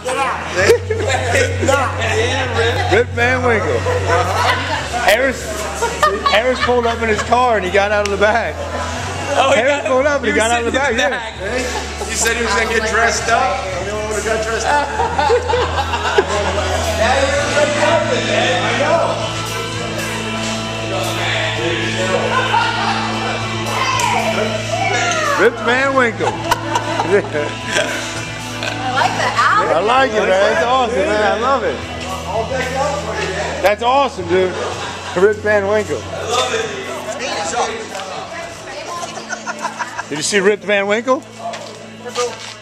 Get out. Rip Van Winkle. Harris pulled up in his car and he got out of the back. Oh, Harris pulled up and he got out of the back. Yeah. You said he was going to get dressed up. You know what got dressed up? I know. Rip Van Winkle. I like the owl. I like it, man. That's awesome, man. I love it. That's awesome, dude. Rip Van Winkle. I love it. Did you see Rip Van Winkle?